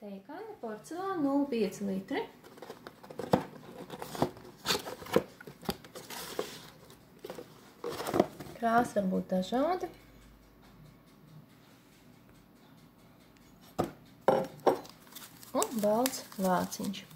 Tejkanna porcelāna 0,5 litri. Krāsa var būt dažāda. Un balts vāciņš.